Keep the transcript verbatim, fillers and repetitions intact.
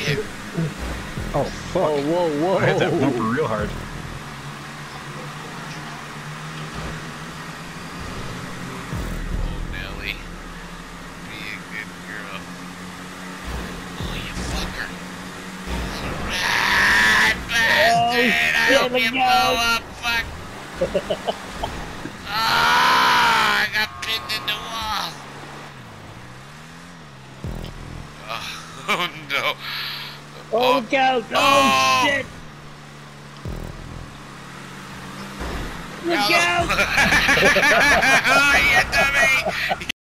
shit. Oh, fuck. Oh, whoa, whoa. I hit that bumper real hard. Oh, Nelly. Be a good girl. Oh, you fucker. Rat bastard! I hope you blow up, fuck! Ah, I got pinned in the wall. Oh, no. Oh, look out! Oh, Oh. shit! Look Hello. out! Oh, you dummy!